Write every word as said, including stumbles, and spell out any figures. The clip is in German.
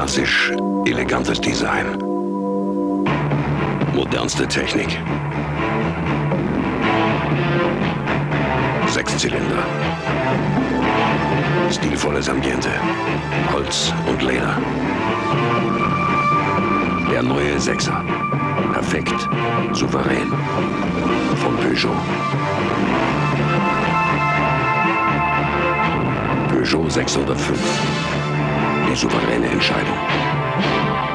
Klassisch, elegantes Design. Modernste Technik. Sechszylinder. Stilvolles Ambiente. Holz und Leder. Der neue Sechser. Perfekt, souverän. Von Peugeot. Peugeot sechshundertfünf. Die souveräne Entscheidung.